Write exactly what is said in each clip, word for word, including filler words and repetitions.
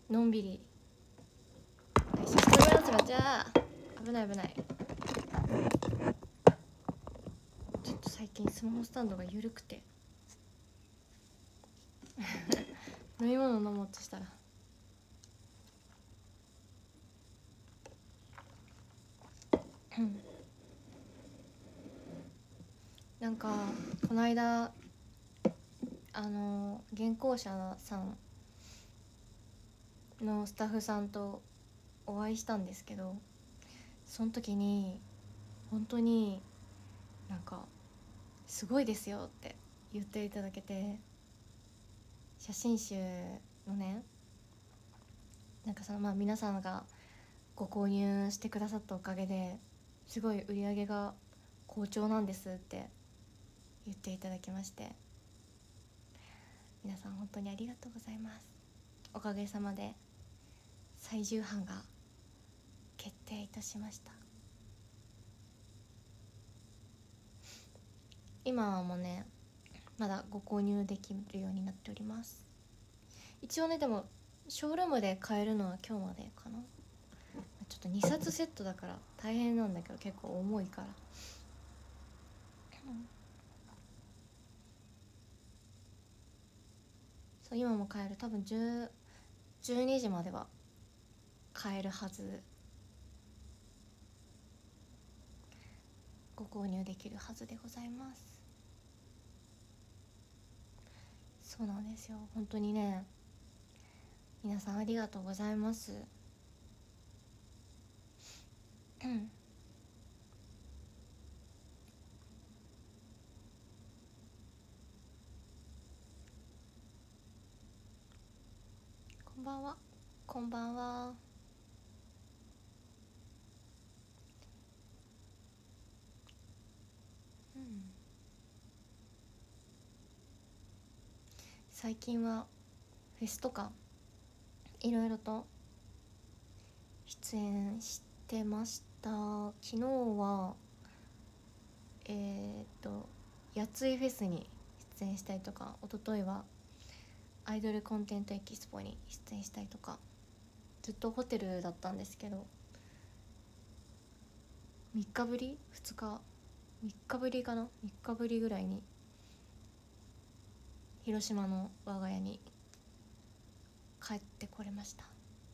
のんびり。よし、一人やつがじゃあ危ない危ない。ちょっと最近スマホスタンドが緩くて飲み物飲もうとしたらなんかこの間あの原稿者さんのスタッフさんとお会いしたんですけど、その時に本当になんかすごいですよって言っていただけて、写真集のね、なんかそのまあ皆さんがご購入してくださったおかげですごい売り上げが好調なんですって言っていただきまして、皆さん本当にありがとうございます。おかげさまで最重版が決定いたしました。今もねまだご購入できるようになっております。一応ね、でもショールームで買えるのは今日までかな。ちょっとにさつセットだから大変なんだけど、結構重いから、うん、そう今も買える。多分じゅう、じゅうにじまでは買えるはず。ご購入できるはずでございます。そうなんですよ、本当にね、皆さんありがとうございます。うんこんばんは。こんばんは。うん、最近はフェスとかいろいろと出演してました。昨日はえー、っとやついフェスに出演したりとか、一昨日はアイドルコンテンツエキスポに出演したりとか、ずっとホテルだったんですけど、みっかぶりふつかみっかぶりかなみっかぶりぐらいに広島の我が家に帰ってこれました。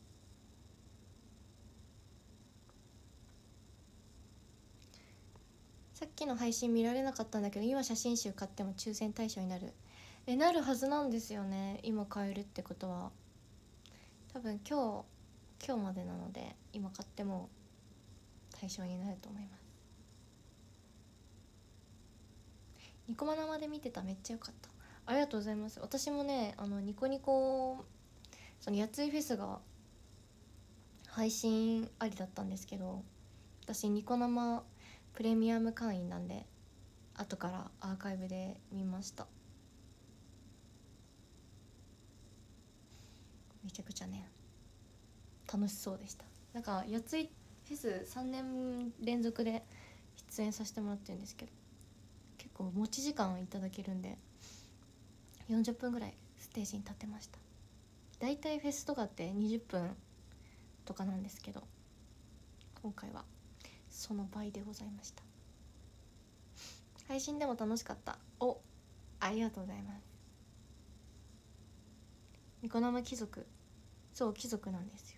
さっきの配信見られなかったんだけど、今写真集買っても抽選対象になるえなるはずなんですよね。今買えるってことは多分今日今日までなので、今買っても対象になると思います。ニコマ生で見てた、めっちゃ良かった。ありがとうございます。私もね、あのニコニコ、そのやついフェスが配信ありだったんですけど、私ニコ生プレミアム会員なんで後からアーカイブで見ました。めちゃくちゃね楽しそうでした。なんかやついフェスさんねん連続で出演させてもらってるんですけど、結構持ち時間いただけるんでよんじゅっぷんぐらいステージに立ってました。だいたいフェスとかってにじゅっぷんとかなんですけど、今回はその倍でございました。配信でも楽しかった。お、ありがとうございます。ニコ生貴族、そう貴族なんですよ。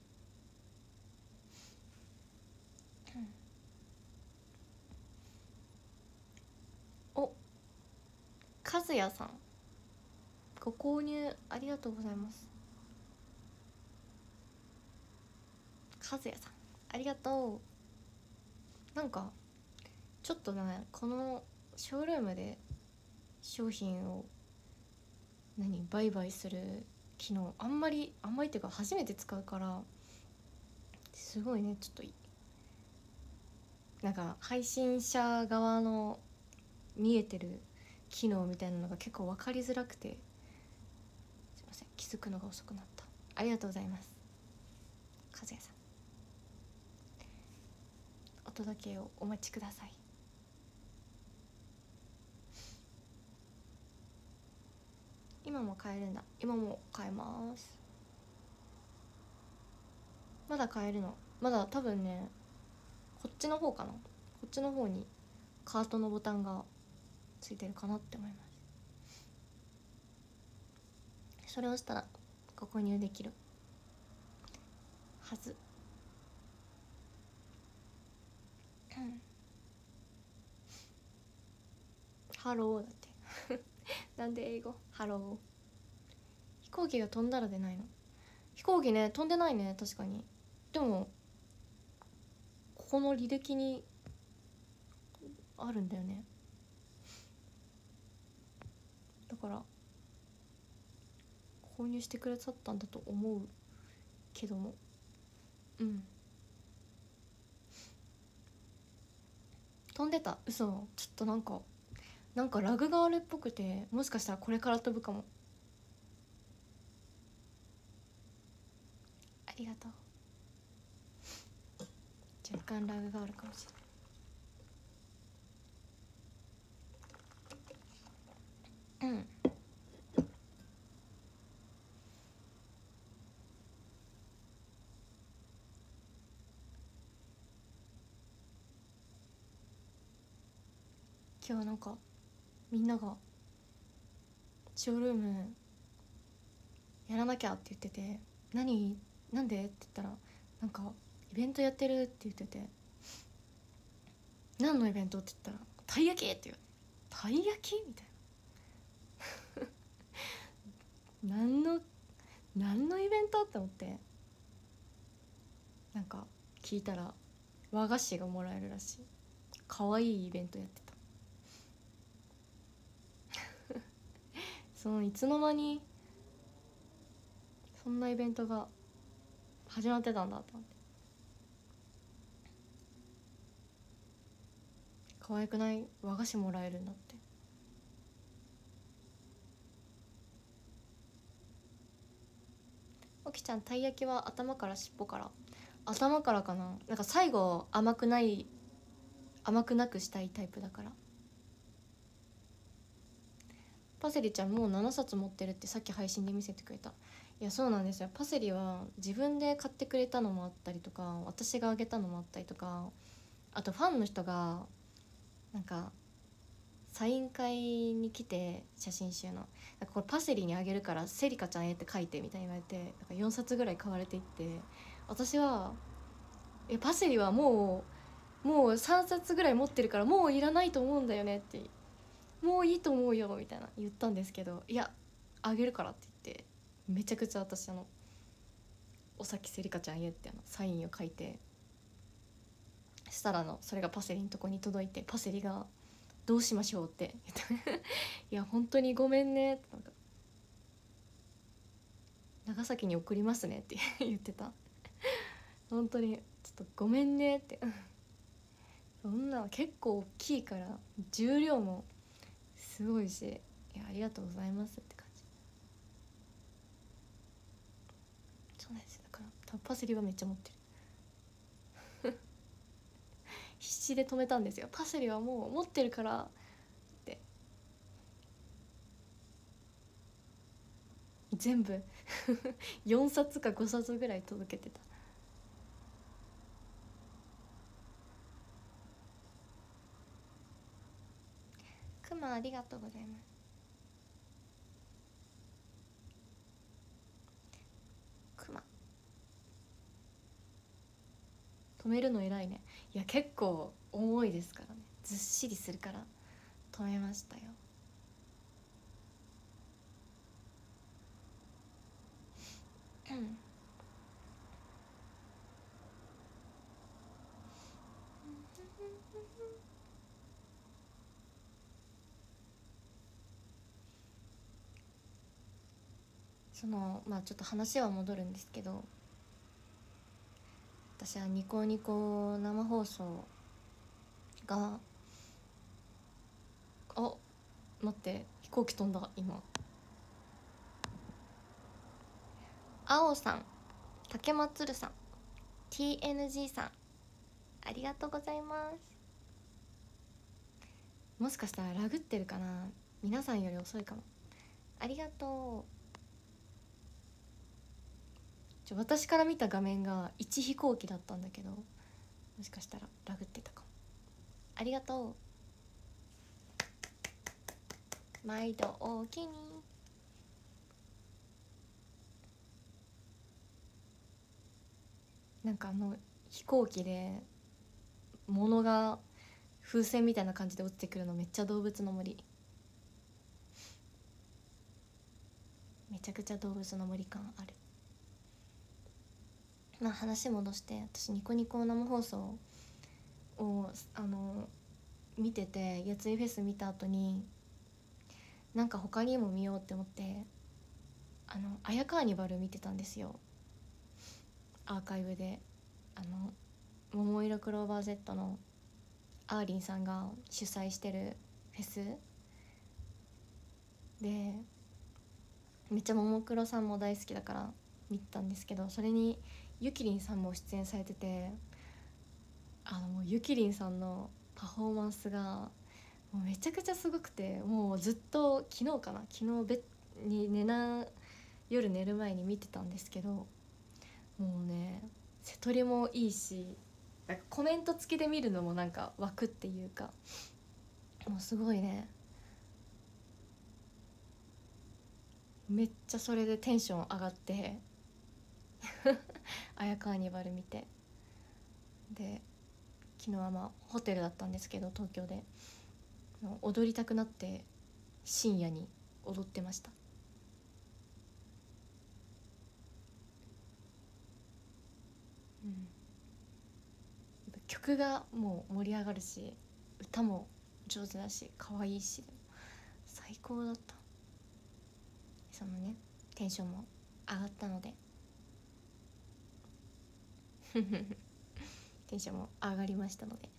お、和也さんご購入ありがとうございます。和也さんありがとう。なんかちょっとね、このショールームで商品を何売買する機能あんまりあんまりっていうか初めて使うから、すごいね、ちょっとなんか配信者側の見えてる機能みたいなのが結構分かりづらくて、すいません、気づくのが遅くなった。ありがとうございます。和也さん、お届けをお待ちください。今も買えるんだ。今も買えます。 まだ買えるの。まだ多分ね、こっちの方かな、こっちの方にカートのボタンがついてるかなって思います。それを押したらご購入できるはず。ハローだってなんで英語ハロー。飛行機が飛んだら出ないの。飛行機ね飛んでないね、確かに。でもここの履歴にあるんだよね。だから購入してくださったんだと思うけども、うん、飛んでた。嘘。ちょっとなんかなんかラグがあるっぽくて、もしかしたらこれから飛ぶかも。ありがとう。若干ラグがあるかもしれない。うん。今日なんかみんながショールームやらなきゃって言ってて、何なんでって言ったら、なんかイベントやってるって言ってて、何のイベントって言ったらたい焼きって言う。たい焼きみたいな何の何のイベントって思って、なんか聞いたら和菓子がもらえるらしい。かわいいイベントやってたそのいつの間にそんなイベントが始まってたんだと思って。可愛くない？和菓子もらえるんだって。おきちゃん、たい焼きは頭から尻尾から？頭からかな。なんか最後甘くない甘くなくしたいタイプだから。パセリちゃんもうななさつ持ってるってさっき配信で見せてくれた。いやそうなんですよ。パセリは自分で買ってくれたのもあったりとか、私があげたのもあったりとか、あとファンの人がなんかサイン会に来て、写真集のなんかこれパセリにあげるからセリカちゃんへって書いてみたいに言われて、なんかよんさつぐらい買われていって、私はえパセリはもうもうさんさつぐらい持ってるからもういらないと思うんだよねって、もういいと思うよみたいな言ったんですけど、いやあげるからって言って、めちゃくちゃ私あのおさきせりかちゃんへってあのサインを書いて、したらあのそれがパセリのとこに届いて、パセリがどうしましょうって言っていや本当にごめんねって、なんか長崎に送りますねって言ってた本当にちょっとごめんねってそんな結構大きいから重量もすごいし、いやありがとうございますって感じ。そうなんですよ。だからパセリはめっちゃ持ってる必死で止めたんですよ。パセリはもう持ってるからって。全部よんさつかごさつぐらい届けてた。くまありがとうございます。くま止めるの偉いね。いや結構重いですからね、ずっしりするから止めましたよ。うんそのまあちょっと話は戻るんですけど、私はニコニコ生放送が、あ待って飛行機飛んだ今。青さん、竹松るさん、 ティーエヌジー さん、ありがとうございます。もしかしたらラグってるかな、皆さんより遅いかも。ありがとう。 ちょ私から見た画面がいち飛行機だったんだけど、もしかしたらラグってたかも。ありがとう。毎度おおきに。なんかあの飛行機で物が風船みたいな感じで落ちてくるのめっちゃ動物の森、めちゃくちゃ動物の森感ある。まあ話戻して、私ニコニコ生放送をあの見てて、やついフェス見た後になんか他にも見ようって思ってあのアヤカーニバル見てたんですよ、アーカイブで。あの桃色クローバー Z のアーリンさんが主催してるフェスで、めっちゃももクロさんも大好きだから見てたんですけど、それにゆきりんさんも出演されてて、あのもうゆきりんさんのパフォーマンスがもうめちゃくちゃすごくて、もうずっと昨日かな昨日ベッに寝な夜寝る前に見てたんですけど、もうね瀬戸りもいいし、なんかコメント付きで見るのもなんか湧くっていうか、もうすごいね、めっちゃそれでテンション上がってアヤカーニバル見て、で昨日はまあホテルだったんですけど東京で、踊りたくなって深夜に踊ってました。うん、曲がもう盛り上がるし、歌も上手だし可愛いし、最高だった。そのねテンションも上がったのでテンションも上がりましたので、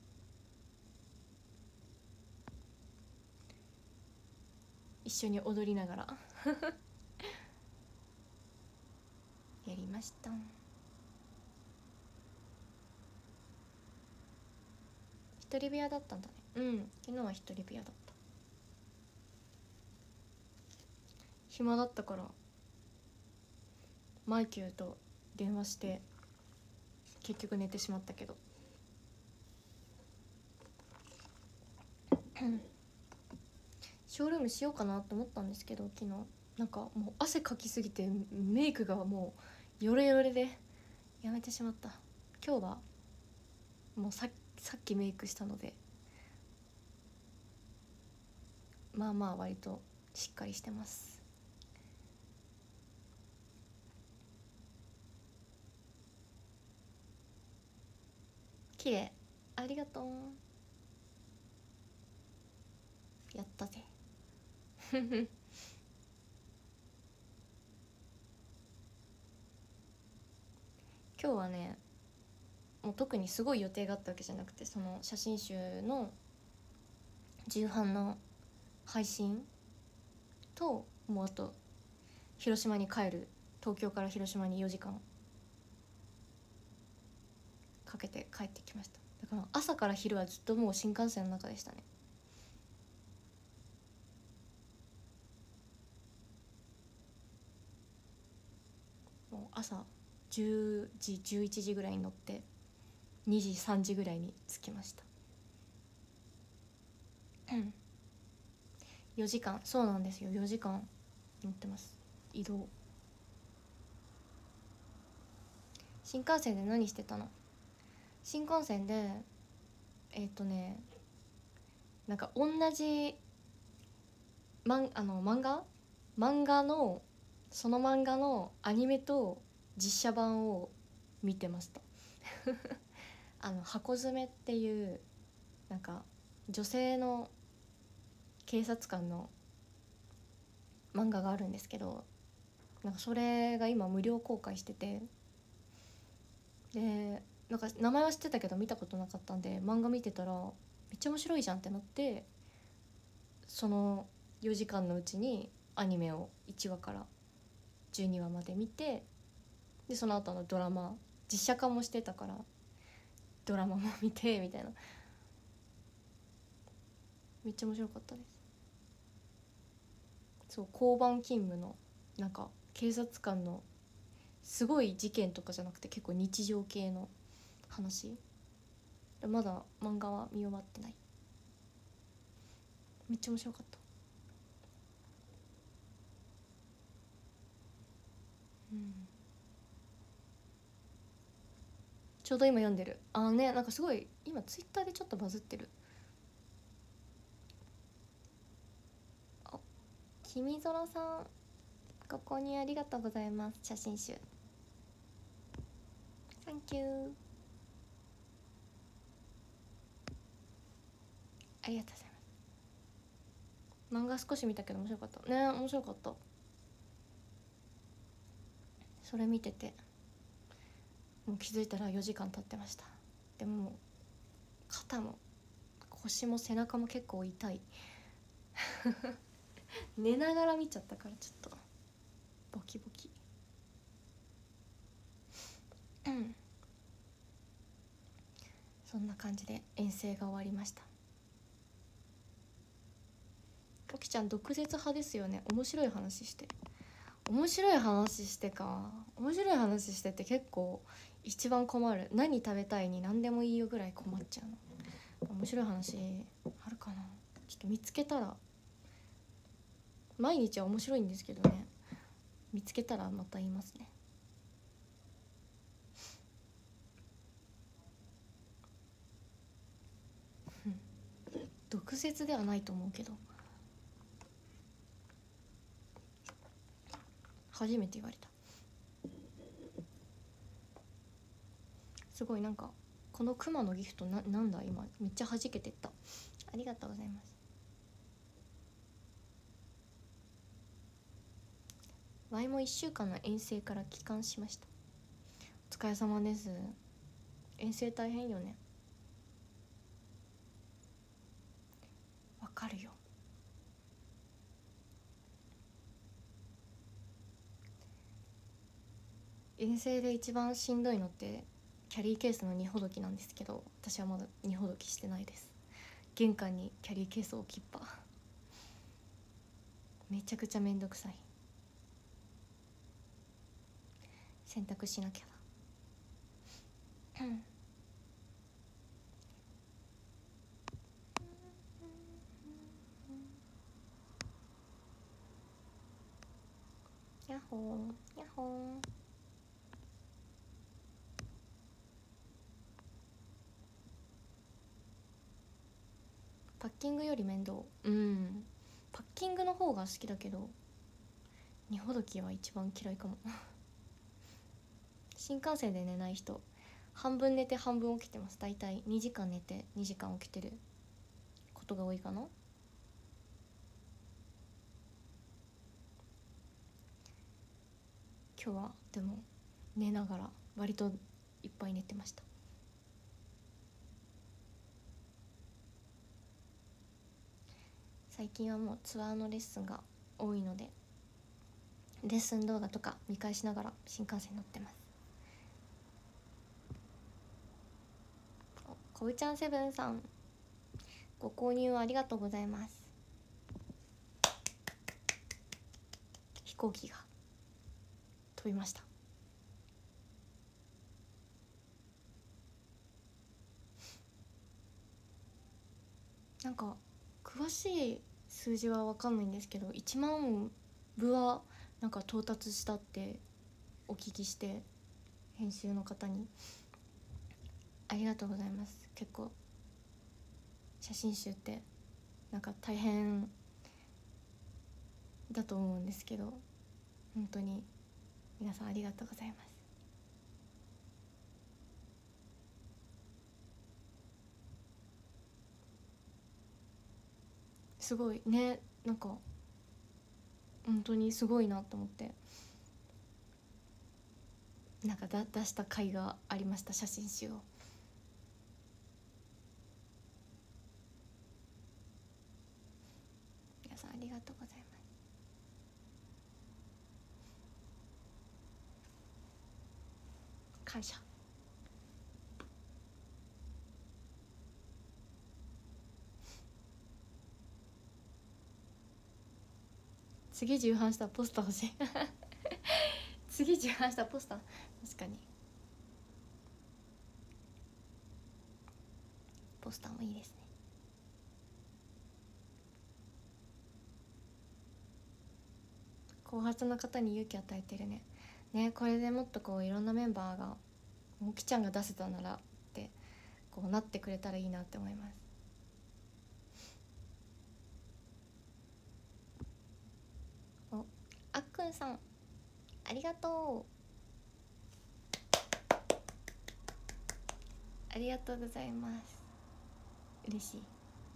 一緒に踊りながらやりました。一人部屋だったんだね。うん、昨日は一人部屋だった。暇だったからマイキューと電話して結局寝てしまったけどショールームしようかなと思ったんですけど、昨日なんかもう汗かきすぎてメイクがもうヨレヨレでやめてしまった。今日はもうささっきメイクしたので、まあまあ割としっかりしてます。綺麗、ありがとう。やったぜ今日はねもう特にすごい予定があったわけじゃなくて、その写真集の重版の配信と、もうあと広島に帰る、東京から広島によじかんかけて帰ってきました。だから朝から昼はずっともう新幹線の中でしたね。もう朝じゅうじじゅういちじぐらいに乗ってにじさんじぐらいに着きました。うんよじかん、そうなんですよ、よじかん乗ってます、移動。新幹線で何してたの？新幹線でえっ、ー、とねなんか同じマンあの漫画漫画のその漫画のアニメと実写版を見てましたあの箱詰めっていうなんか女性の警察官の漫画があるんですけど、なんかそれが今無料公開してて、でなんか名前は知ってたけど見たことなかったんで漫画見てたらめっちゃ面白いじゃんってなって、そのよじかんのうちにアニメをいちわからじゅうにわまで見て、でその後のドラマ実写化もしてたからドラマも見てみたいな、めっちゃ面白かったです。そう交番勤務のなんか警察官のすごい事件とかじゃなくて結構日常系の話。まだ漫画は見終わってない。めっちゃ面白かった。うん、ちょうど今読んでる。ああね、なんかすごい今ツイッターでちょっとバズってる。あ、君空さんご購入ありがとうございます。写真集サンキュー、ありがとうございます。漫画少し見たけど面白かったね。面白かった。それ見ててもう気づいたらよじかん経ってました。でももう肩も腰も背中も結構痛い寝ながら見ちゃったからちょっとボキボキ。うんそんな感じで遠征が終わりました。おきちゃん毒舌派ですよね。面白い話して面白い話してか面白い話してって結構一番困る。何食べたいに何でもいいよぐらい困っちゃうの。面白い話あるかな。ちょっと見つけたら、毎日は面白いんですけどね、見つけたらまた言いますね。毒舌ではないと思うけど、初めて言われた。すごいなんかこのクマのギフトな、なんだ今めっちゃ弾けてった。ありがとうございます。ワイもいっしゅうかんの遠征から帰還しました。お疲れ様です。遠征大変よね。わかるよ。遠征で一番しんどいのってキャリーケースの荷ほどきなんですけど、私はまだ荷ほどきしてないです。玄関にキャリーケース置きっぱ。めちゃくちゃめんどくさい。洗濯しなきゃだ。うんやっほーやっほー。パッキングより面倒。うんパッキングの方が好きだけど荷ほどきは一番嫌いかも新幹線で寝ない人、半分寝て半分起きてます。だいたいにじかん寝てにじかん起きてることが多いかな。今日はでも寝ながら割といっぱい寝てました。最近はもうツアーのレッスンが多いのでレッスン動画とか見返しながら新幹線乗ってます。こぶちゃんセブンさんご購入ありがとうございます。飛行機が飛びました。なんか詳しい数字は分かんないんですけどいちまん部はなんか到達したってお聞きして、編集の方にありがとうございます。結構写真集ってなんか大変だと思うんですけど本当に皆さんありがとうございます。すごいね、なんか本当にすごいなと思って、なんかだ出した甲斐がありました。写真集を皆さんありがとうございます。感謝。次重版したらポスター欲しい次次自販したポスター、確かにポスターもいいですね。後発の方に勇気与えてるね。ね、これでもっとこういろんなメンバーがもきちゃんが出せたならってこうなってくれたらいいなって思います。お、あっくんさんありがとう、ありがとうございます。嬉しい。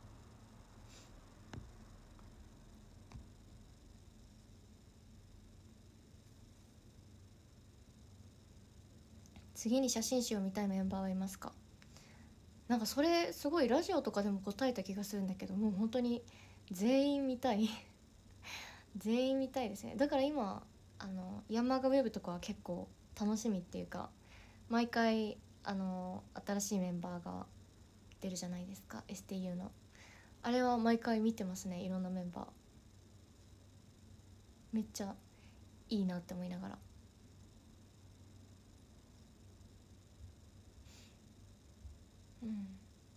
次に写真集を見たいメンバーはいますか？なんかそれすごいラジオとかでも答えた気がするんだけど、もう本当に全員見たい全員見たいですね。だから今あのヤンマガウェブとかは結構楽しみっていうか、毎回あの新しいメンバーが出るじゃないですか、 エスティーユー の。あれは毎回見てますね、いろんなメンバー。めっちゃいいなって思いながら。うん、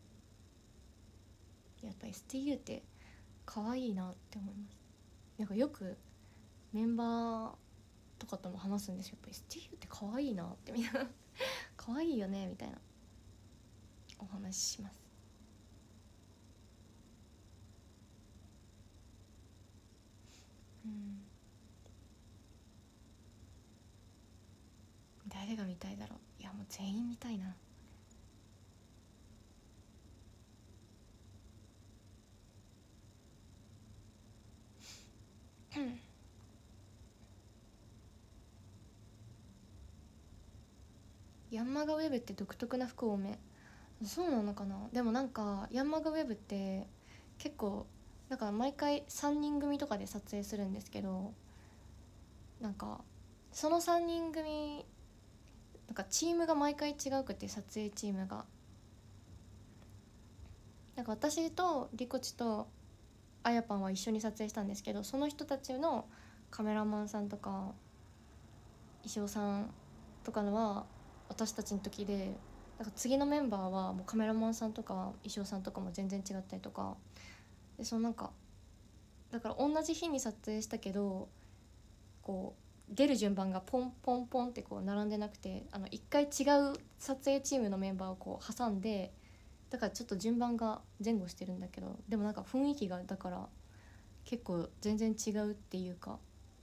やっぱ エスティーユー って可愛いなって思います。なんかよくメンバーとかとも話すんですよ、やっぱ エスティーユー って可愛いなってみんな可愛いよねみたいなお話しします。うん、誰が見たいだろう。いやもう全員見たいな。ヤンマガウェブって独特な服多め。そうなのかな。でもなんかヤンマガウェブって結構なんか毎回さんにん組とかで撮影するんですけど、なんかそのさんにん組なんかチームが毎回違うくて、撮影チームがなんか私とリコチとあやぱんは一緒に撮影したんですけど、その人たちのカメラマンさんとか衣装さんとかのは私たちの時で、なんか次のメンバーはもうカメラマンさんとか衣装さんとかも全然違ったりとかで、そのなんかだから同じ日に撮影したけど、こう出る順番がポンポンポンってこう並んでなくて、あの一回違う撮影チームのメンバーをこう挟んで、だからちょっと順番が前後してるんだけど、でもなんか雰囲気がだから結構全然違うっていうか、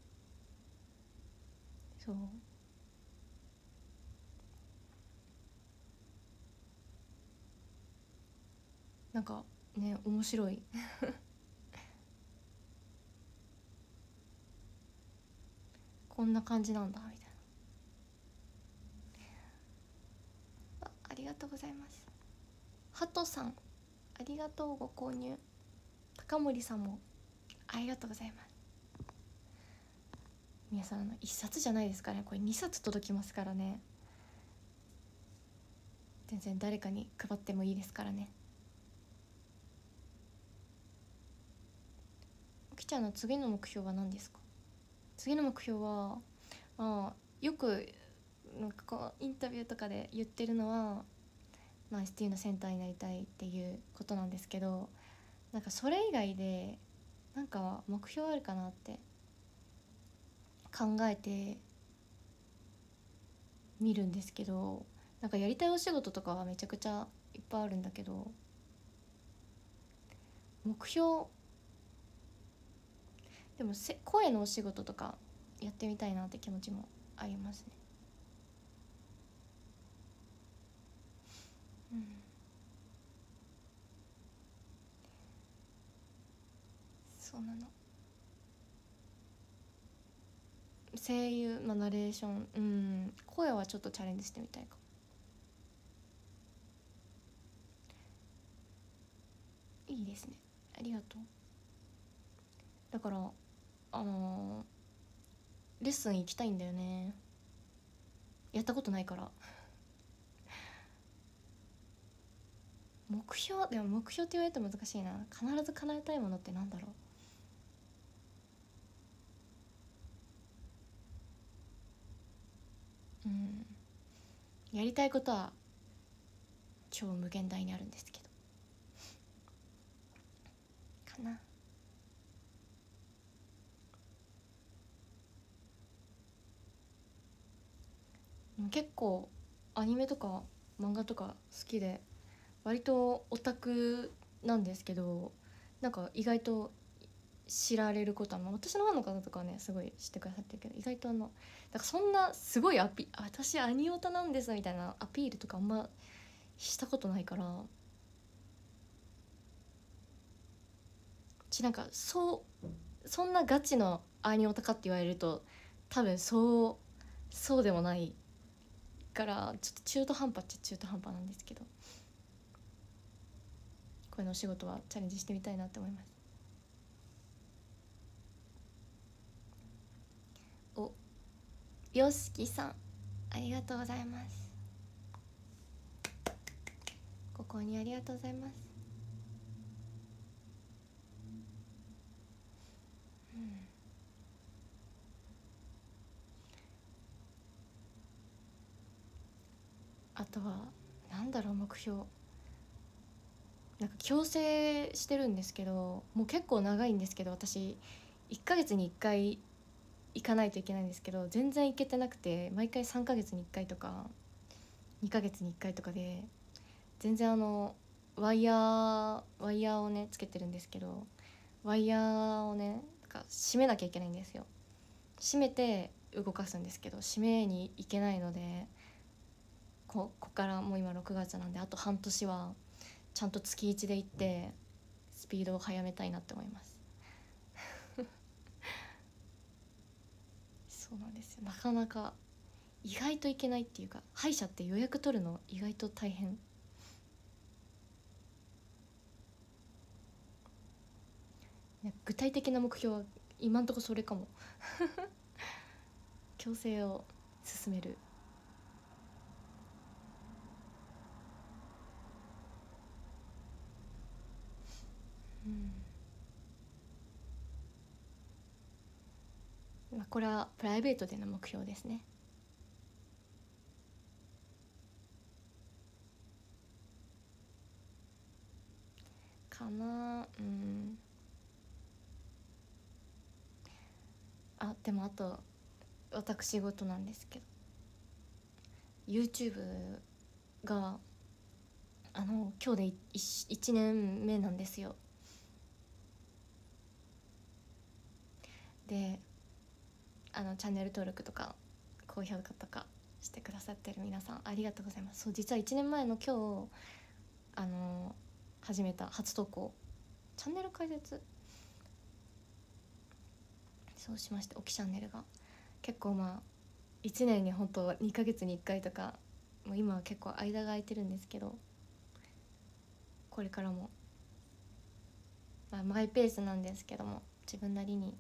そうなんかね面白いこんな感じなんだみたいな。あ、ありがとうございます。ハトさんありがとうご購入。高森さんもありがとうございます。皆さんあのいっさつじゃないですかね、これにさつ届きますからね。全然誰かに配ってもいいですからね。おきちゃんの次の目標は何ですか？次の目標は、まあ、よくなんかこうインタビューとかで言ってるのは、まあ、エスティー のセンターになりたいっていうことなんですけど、なんかそれ以外でなんか目標あるかなって考えてみるんですけど、なんかやりたいお仕事とかはめちゃくちゃいっぱいあるんだけど、目標でもせ声のお仕事とかやってみたいなって気持ちもありますね。うん、そうなの。声優、まあ、ナレーション、うん、声はちょっとチャレンジしてみたいかも。いいですね、ありがとう。だからあのーレッスン行きたいんだよね、やったことないから。目標でも目標って言われると難しいな。必ず叶えたいものってなんだろうんやりたいことは超無限大にあるんですけどかな。結構アニメとか漫画とか好きで割とオタクなんですけど、なんか意外と知られることは、まあ、私のファンの方とかはねすごい知ってくださってるけど、意外とあのだからそんなすごいアピ私アニオタなんですみたいなアピールとかあんましたことないから、ちなんかそうそんなガチのアニオタかって言われると多分そうそうでもないからちょっと中途半端っちゃ中途半端なんですけど、これのお仕事はチャレンジしてみたいなって思います。およしきさんありがとうございます。ご購入ありがとうございます。うん、あとはなんだろう目標、なんか矯正してるんですけどもう結構長いんですけど、私いっかげつにいっかい行かないといけないんですけど全然行けてなくて、毎回さんかげつにいっかいとかにかげつにいっかいとかで全然あのワイヤーワイヤーをねつけてるんですけど、ワイヤーをねなんか締めなきゃいけないんですよ。締めて動かすんですけど締めに行けないので、ここからもう今ろくがつなんであと半年はちゃんと月いちで行ってスピードを速めたいなって思います。そうなんですよ、なかなか意外といけないっていうか、歯医者って予約取るの意外と大変。具体的な目標は今んとこそれかも。矯正を進める。うんまあこれはプライベートでの目標ですね。かなうんあでもあと私事なんですけど YouTube があの今日で 1, いちねんめなんですよ。であのチャンネル登録とか高評価とかしてくださってる皆さんありがとうございます。そう実はいちねんまえの今日あの始めた初投稿チャンネル開設そうしまして、オキチャンネルが結構まあいちねんに本当にかげつにいっかいとか、もう今は結構間が空いてるんですけど、これからも、まあ、マイペースなんですけども自分なりに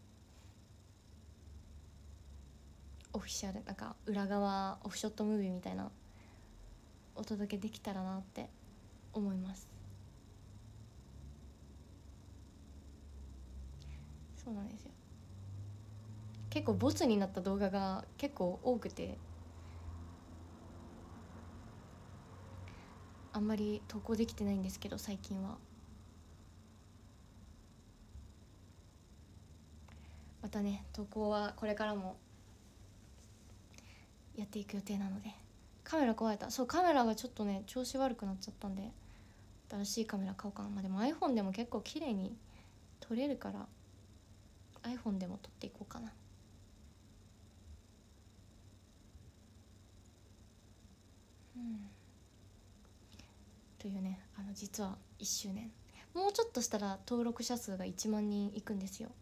オフィシャルなんか裏側オフショットムービーみたいなお届けできたらなって思います。そうなんですよ、結構ボツになった動画が結構多くてあんまり投稿できてないんですけど、最近はまたね投稿はこれからもやっていく予定なので。カメラ壊れた。そうカメラがちょっとね調子悪くなっちゃったんで新しいカメラ買おうかな。まあでも iPhone でも結構綺麗に撮れるから iPhone でも撮っていこうかな。うんというね、あの実はいっしゅうねんもうちょっとしたら登録者数がいちまんにんいくんですよ。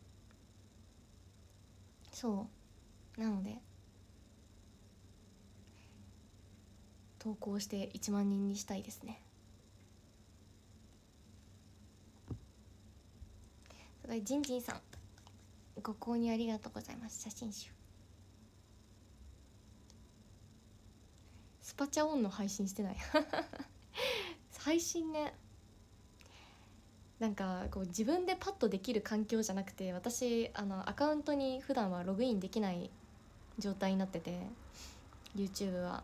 そうなので投稿していちまんにんにしたいですね。それジンジンさんご購入ありがとうございます。写真集スパチャオンの配信してない。配信ね、なんかこう自分でパッとできる環境じゃなくて、私あのアカウントに普段はログインできない状態になってて、 YouTube は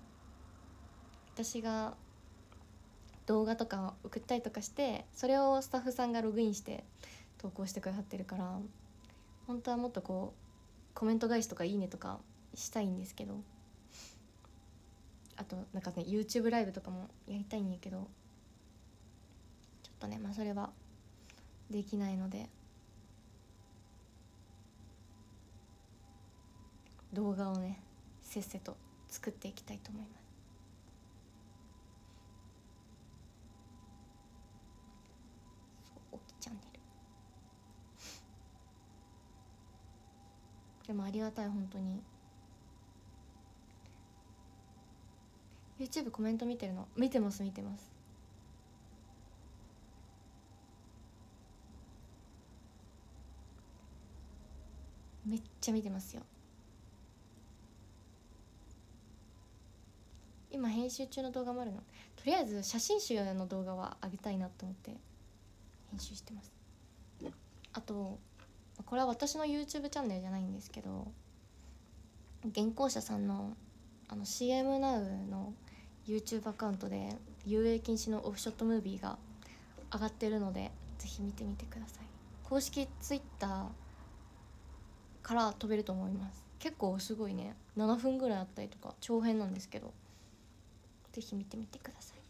私が動画とか送ったりとかして、それをスタッフさんがログインして投稿してくださってるから、本当はもっとこうコメント返しとかいいねとかしたいんですけど、あとなんかね YouTube ライブとかもやりたいんやけど、ちょっとねまあそれはできないので、動画をねせっせと作っていきたいと思います。そう、おきチャンネルでもありがたい、本当に YouTube コメント見てるの？見てます見てます。めっちゃ見てますよ。今編集中の動画もあるの。とりあえず写真集の動画は上げたいなと思って編集してます。あとこれは私の YouTube チャンネルじゃないんですけど、原稿者さんのあの シーエム ナウの YouTube アカウントで遊泳禁止のオフショットムービーが上がってるので、ぜひ見てみてください。公式 Twitter から飛べると思います。結構すごいね、ななふんぐらいあったりとか長編なんですけど、ぜひ見てみてください。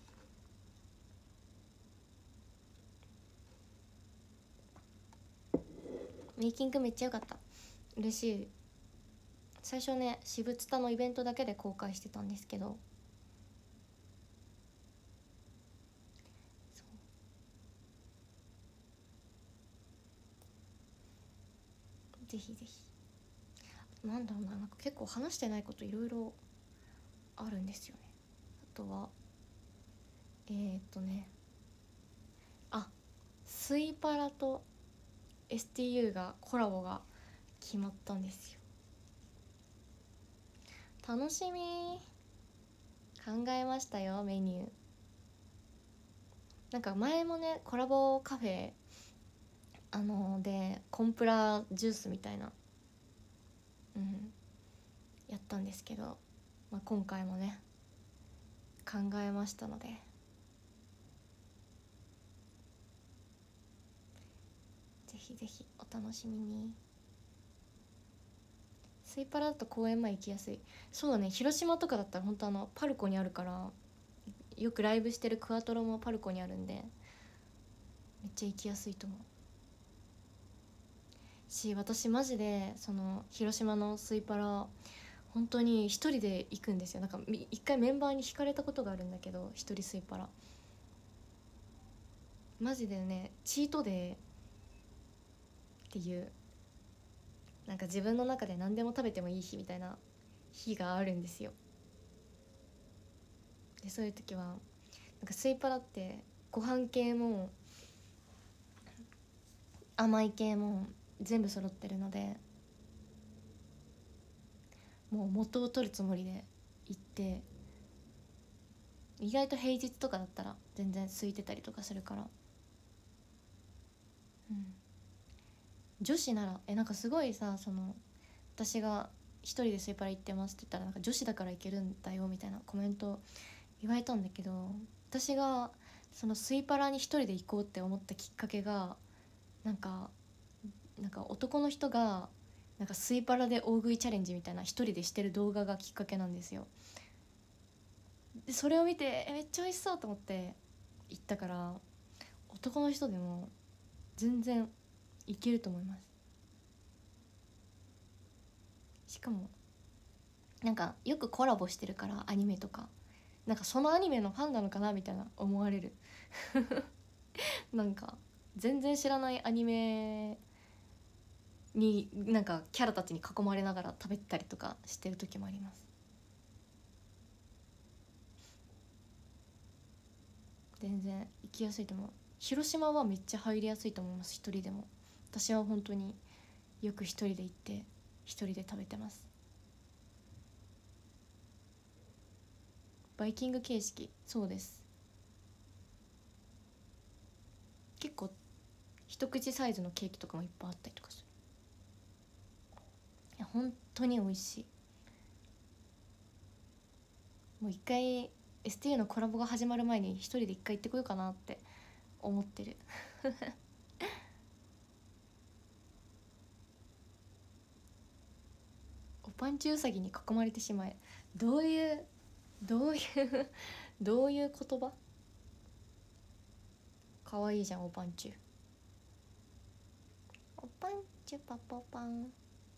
メイキングめっちゃ良かった。嬉しい。最初ね私物タのイベントだけで公開してたんですけど、ぜひぜひ。なんだろうな、なんか結構話してないこといろいろあるんですよね。あとはえー、っとねあスイパラと エスティーユー がコラボが決まったんですよ。楽しみ。考えましたよメニュー。なんか前もねコラボカフェあのー、でコンプラジュースみたいなうんやったんですけど、まあ、今回もね考えましたので、ぜひぜひお楽しみに。スイパラだと公園前行きやすい。そうだね、広島とかだったら本当あのパルコにあるから、よくライブしてるクワトロもパルコにあるんでめっちゃ行きやすいと思うし、私マジでその広島のスイパラ本当に一人で行くんですよ。なんか一回メンバーに引かれたことがあるんだけど、一人スイパラマジでねチートデーっていう、なんか自分の中で何でも食べてもいい日みたいな日があるんですよ。でそういう時はなんかスイパラってご飯系も甘い系も全部揃ってるので、もう元を取るつもりで行って、意外と平日とかだったら全然空いてたりとかするから、うん、女子ならえなんかすごいさ、その私が一人でスイパラ行ってますって言ったら、なんか女子だから行けるんだよみたいなコメント言われたんだけど、私がそのスイパラに一人で行こうって思ったきっかけが、なんかなんか男の人がなんかスイパラで大食いチャレンジみたいな一人でしてる動画がきっかけなんですよ。でそれを見てえめっちゃ美味しそうと思って行ったから、男の人でも全然いけると思います。しかもなんかよくコラボしてるから、アニメとかなんかそのアニメのファンなのかなみたいな思われるなんか全然知らないアニメになんかキャラたちに囲まれながら食べたりとかしてる時もあります。全然行きやすいと思う。広島はめっちゃ入りやすいと思います、一人でも。私は本当によく一人で行って一人で食べてます。バイキング形式、そうです。結構一口サイズのケーキとかもいっぱいあったりとかする。いや本当に美味しい。 もう一回 エスティーユー のコラボが始まる前に一人で一回行ってこようかなって思ってるおぱんちゅうさぎに囲まれてしまえ、どういうどういうどういう言葉。かわいいじゃんおぱんちゅう。おぱんちゅパポパン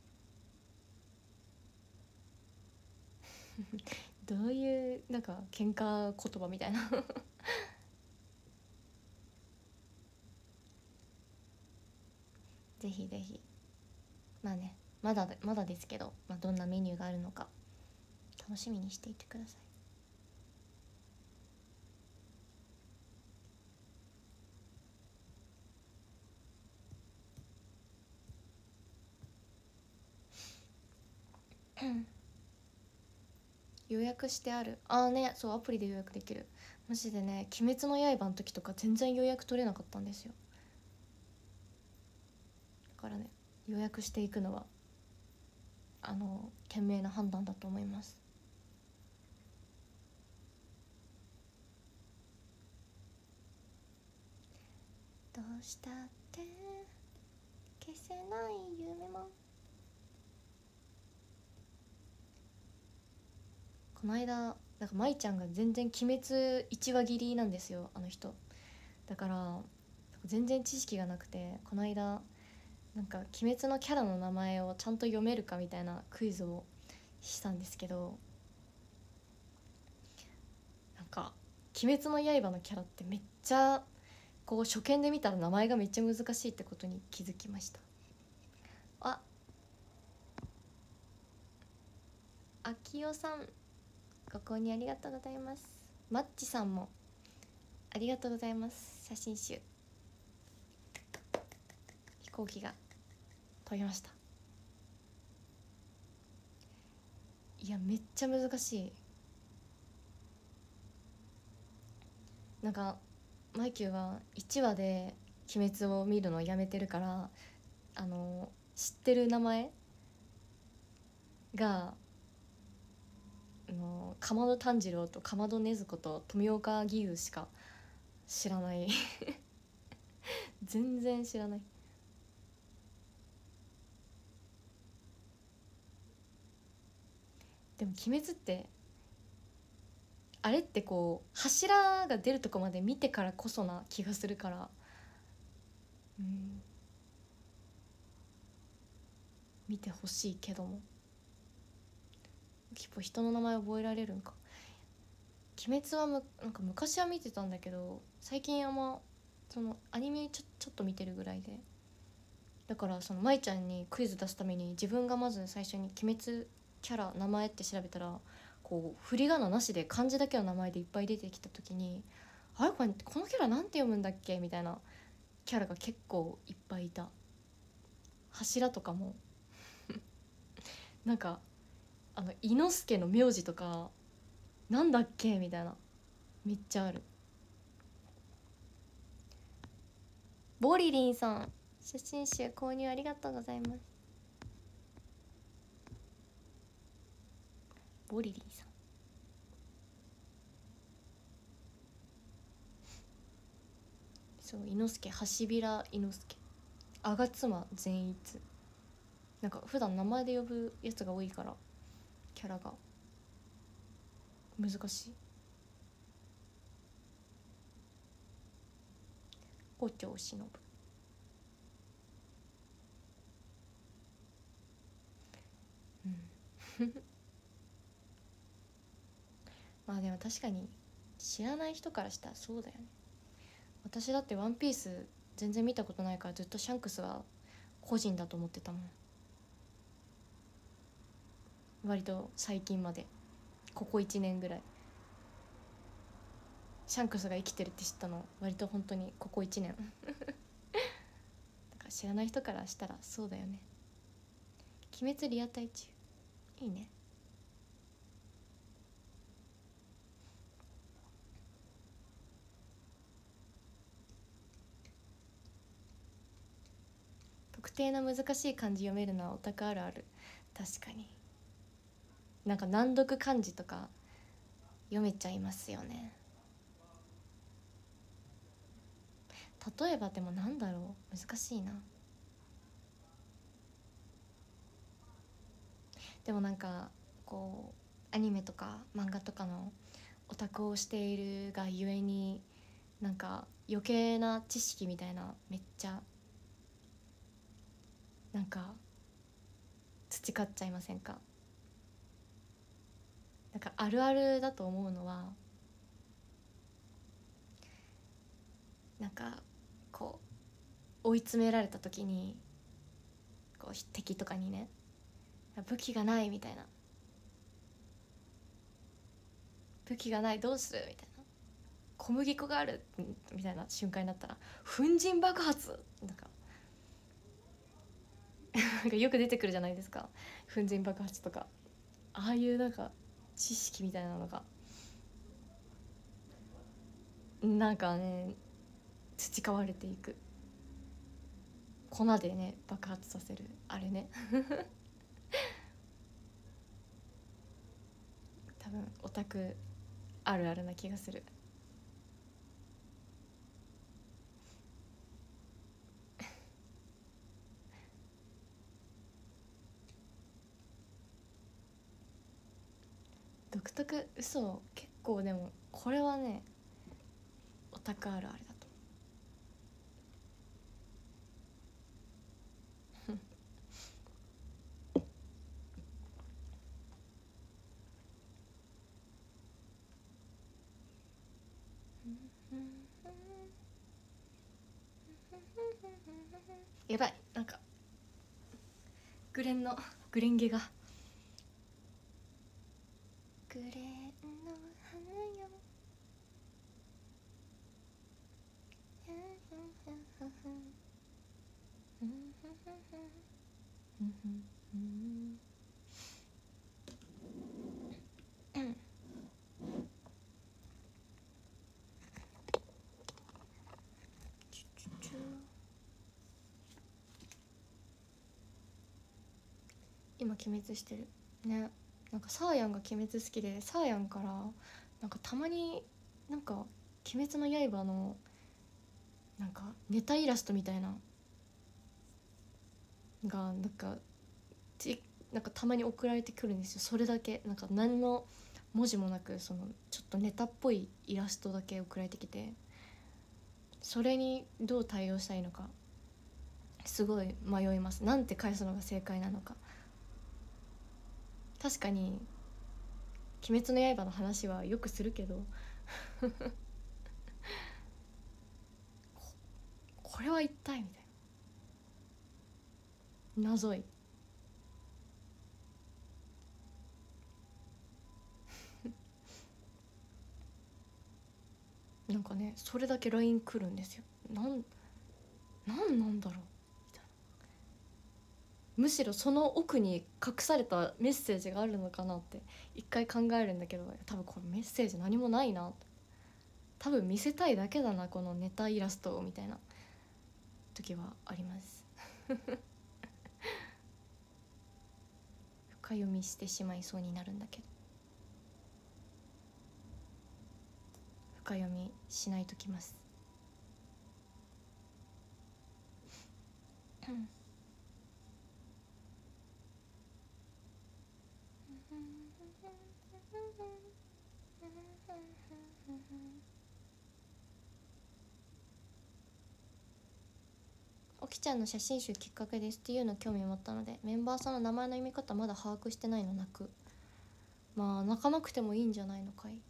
どういうなんか喧嘩言葉みたいなぜひぜひ、まあね、まだまだですけど、まあ、どんなメニューがあるのか楽しみにしていてください予約してある。ああね、そうアプリで予約できる。マジでね、鬼滅の刃の時とか全然予約取れなかったんですよ。だからね、予約していくのはあの賢明な判断だと思います。どうしたって消せない夢も。この間なんか舞ちゃんが全然鬼滅いちわ切りなんですよ、あの人。だから全然知識がなくて、この間なんか鬼滅のキャラの名前をちゃんと読めるかみたいなクイズをしたんですけど、なんか鬼滅の刃のキャラってめっちゃこう初見で見たら名前がめっちゃ難しいってことに気づきました。あ、あきおさんご購入ありがとうございます。マッチさんもありがとうございます。写真集飛行機が飛びました。いやめっちゃ難しい。なんかマイキューはいちわで鬼滅を見るのをやめてるから、あの知ってる名前があの竈門炭治郎と竈門禰豆子と富岡義勇しか知らない全然知らない。でも鬼滅ってあれってこう柱が出るとこまで見てからこそな気がするから、うん見てほしいけども、結構人の名前覚えられるんか。鬼滅はむなんか昔は見てたんだけど、最近あんまそのアニメちょちょっと見てるぐらいで、だからその舞ちゃんにクイズ出すために自分がまず最初に鬼滅キャラ名前って調べたら、こう振り仮名なしで漢字だけの名前でいっぱい出てきた時に、あれこれこのキャラなんて読むんだっけみたいなキャラが結構いっぱいいた。柱とかもなんかあの伊之助の名字とかなんだっけみたいなめっちゃある。ボリリンさん写真集購入ありがとうございます。ボリリンさん、そう伊之助、橋平伊之助、吾妻善逸、なんか普段名前で呼ぶやつが多いからキャラが難しい。五条忍、うんまあでも確かに知らない人からしたらそうだよね。私だってワンピース全然見たことないから、ずっとシャンクスは個人だと思ってたもん。割と最近まで、ここいちねんぐらいシャンクスが生きてるって知ったの割と本当にここいちねんだから知らない人からしたらそうだよね。鬼滅リアタイ中いいね。特定の難しい漢字読めるのはオタクあるある。確かになんか難読漢字とか読めちゃいますよね。例えばでもなんだろう、難しいな。でもなんかこうアニメとか漫画とかのオタクをしているがゆえになんか余計な知識みたいなめっちゃなんか培っちゃいませんか？なんかあるあるだと思うのはなんかこう追い詰められた時にこう敵とかにね武器がないみたいな、武器がないどうするみたいな、小麦粉があるみたいな瞬間になったら粉塵爆発なんかなんかよく出てくるじゃないですか、粉塵爆発とか。ああいうなんか知識みたいなのがなんかね培われていく。粉でね爆発させるあれね多分オタクあるあるな気がする。独特、嘘、結構でもこれはねオタクあるあるだとやばい、なんかグレンのグレンゲがグレンの花よ今鬼滅してるね。なんかサーヤンが鬼滅好きでサーヤンからなんかたまになんか鬼滅の刃のなんかネタイラストみたいながなんかちなんかたまに送られてくるんですよ。それだけなんか何の文字もなくそのちょっとネタっぽいイラストだけ送られてきて、それにどう対応したらいいのかすごい迷います。なんて返すのが正解なのか。確かに鬼滅の刃の話はよくするけどこれは一体みたいな謎いなんかねそれだけ ライン 来るんですよ。なんなんなんだろうみたいな。むしろその奥に隠されたメッセージがあるのかなって一回考えるんだけど、多分これメッセージ何もないな、多分見せたいだけだなこのネタイラストをみたいな時はあります深読みしてしまいそうになるんだけど深読みしないときますおきちゃんの写真集きっかけですっていうの興味を持ったので、メンバーさんの名前の読み方まだ把握してないの泣く。まあ泣かなくてもいいんじゃないのかい。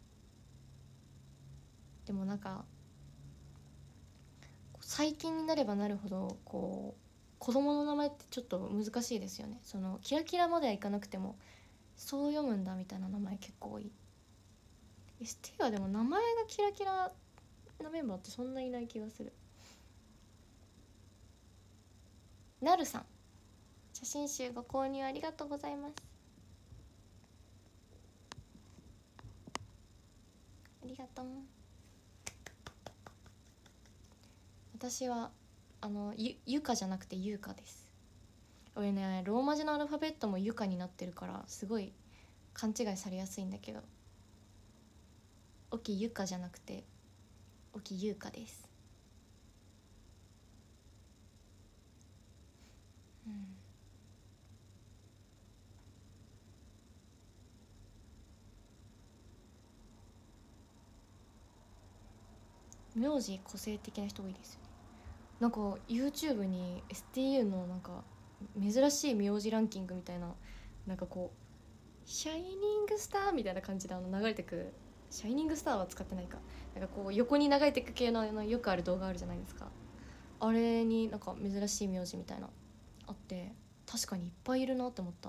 でもなんか最近になればなるほどこう子供の名前ってちょっと難しいですよね。そのキラキラまではいかなくてもそう読むんだみたいな名前結構多い。 エスティー はでも名前がキラキラなメンバーってそんないない気がする。なるさん、写真集ご購入ありがとうございます。ありがとう。私はあのゆゆかじゃなくてゆうかです。俺ねローマ字のアルファベットもゆかになってるからすごい勘違いされやすいんだけど、 沖ゆかじゃなくて沖ゆうかです。うん、名字個性的な人多いですよね。なんか YouTube に エスティーユー のなんか珍しい名字ランキングみたいな、なんかこうシャイニングスターみたいな感じであの流れてく、シャイニングスターは使ってないか、なんかこう横に流れてく系のあのよくある動画あるじゃないですか。あれになんか珍しい名字みたいなあって、確かにいっぱいいるなって思った。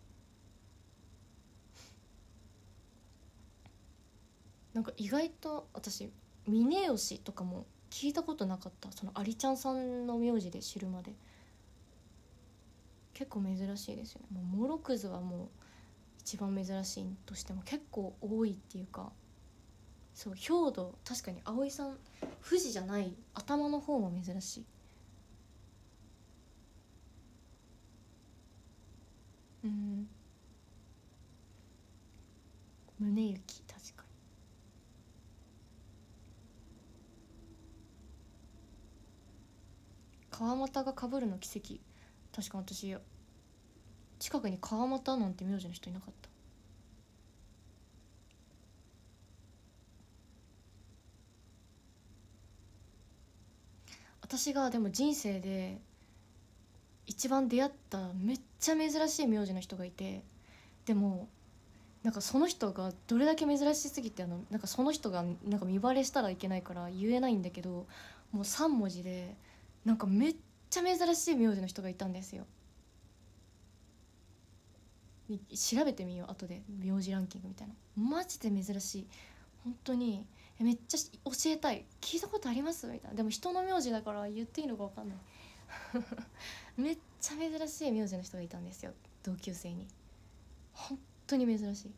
なんか意外と私峰吉とかも聞いたことなかった。そのアリちゃんさんの名字で知るまで。結構珍しいですよね。もうモロクズはもう一番珍しいとしても結構多いっていうか、そう兵道確かに葵さん富士じゃない頭の方も珍しい。うん、宗行確かに。川又が被るの奇跡。確か私近くに川又なんて名字の人いなかった。私がでも人生で一番出会っためっちゃ珍しい名字の人がいて、でもなんかその人がどれだけ珍しすぎて、あのなんかその人がなんか見バレしたらいけないから言えないんだけど、もうさん文字でなんかめっちゃ珍しい名字の人がいたんですよ。調べてみよう後で名字ランキングみたいな。マジで珍しい。本当にめっちゃ教えたい、聞いたことありますみたいな。でも人の名字だから言っていいのか分かんないめっちゃ珍しい名字の人がいたんですよ、同級生に。本当に珍しい。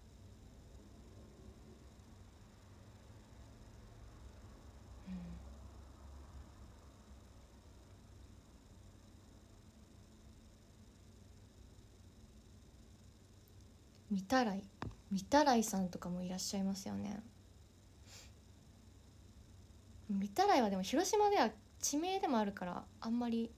御手洗御手洗さんとかもいらっしゃいますよね。御手洗はでも広島では地名でもあるからあんまり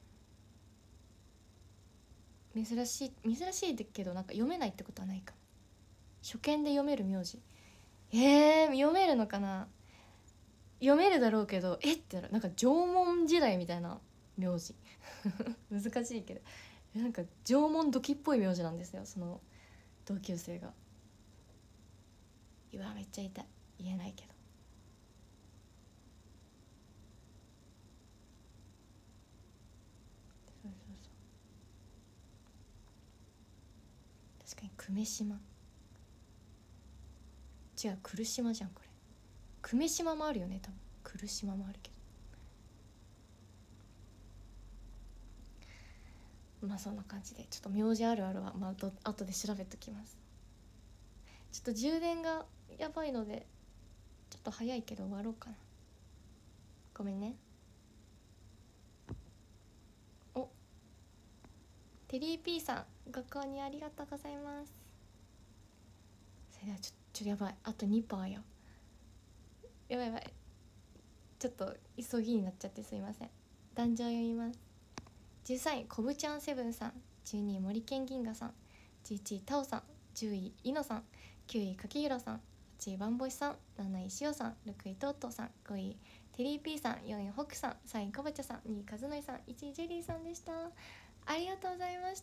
珍しい珍しいけどなんか読めないってことはないかも。初見で読める名字、えー、読めるのかな。読めるだろうけどえってなる。なんか縄文時代みたいな名字難しいけどなんか縄文土器っぽい名字なんですよ、その同級生が。うわめっちゃ痛い、言えないけど。そうそうそう、確かに久米島、違う来島じゃんこれ。久米島もあるよね多分。来島もあるけど、まあそんな感じでちょっと名字あるあるはまあと後で調べときます。ちょっと充電がやばいのでちょっと早いけど終わろうかな。ごめんね。お、テリー P さんご購入ありがとうございます。それではちょちょっとやばい、あと にパーセント よ。やばいやばい、ちょっと急ぎになっちゃってすいません。壇上読みます。じゅうさんいこぶちゃんセブンさん、じゅうにい森健銀河さん、じゅういちいタオさん、じゅういいのさん、きゅういかきひろさん、はちいバンボシさん、なないしおさん、ろくいとうとうさん、ごいテリー P さん、よんいホクさん、さんいかぼちゃさん、にいかずのいさん、いちいジェリーさんでした。ありがとうございました。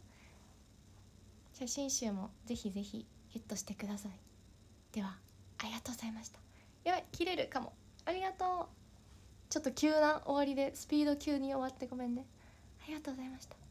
写真集もぜひぜひゲットしてください。ではありがとうございました。やばい切れるかも。ありがとう。ちょっと急な終わりでスピード急に終わってごめんね。ありがとうございました。